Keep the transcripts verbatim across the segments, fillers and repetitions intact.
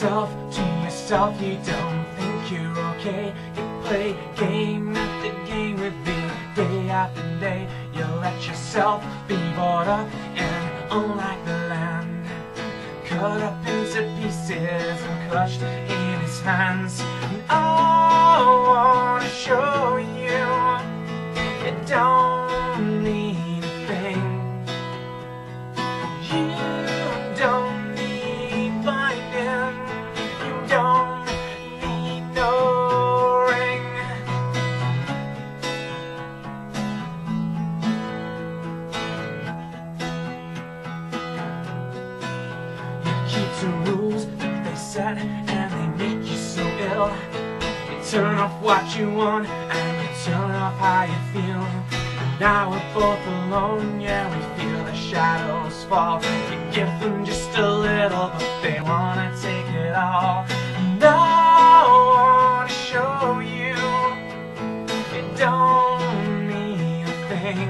yourself to yourself. You don't think you're okay. You play game after game with me, day after day. You let yourself be bought up, and unlike the land, cut up into pieces and crushed in his hands. And I wanna show you, you don't need a thing. You don't need binding. You don't need no ring. You keep the rules that they set, and they make you so ill. You turn off what you want, and you turn off how you feel. And now we're both alone, yeah, we feel the shadows fall. You give them just a little, but they wanna take it all. And I wanna show you, you don't need a thing.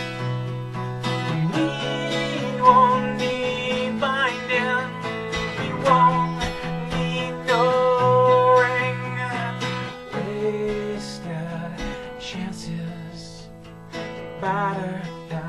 We won't need binding. We won't need no ring. Wasted chances, battered down.